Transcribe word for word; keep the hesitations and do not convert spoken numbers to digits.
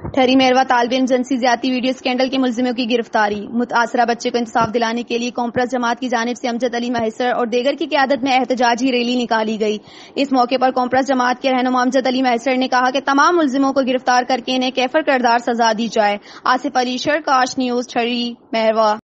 ठहरी मेहरवा तालिब इल्म जिनसी ज्यादती वीडियो स्कैंडल के मुलजिमों की गिरफ्तारी। मुतासरा बच्चे को इंसाफ दिलाने के लिए कॉम्प्रेस जमात की जानिब से अमजद अली महसर और देगर की क़यादत में एहतजाजी रैली निकाली गई। इस मौके पर कॉम्प्रेस जमात के रहनुमा अमजद अली महसर ने कहा कि तमाम मुलजिमों को गिरफ्तार करके इन्हें कैफर करदार सजा दी जाए। आसिफ अली शर, काश न्यूज, ठहरी मेहरवा।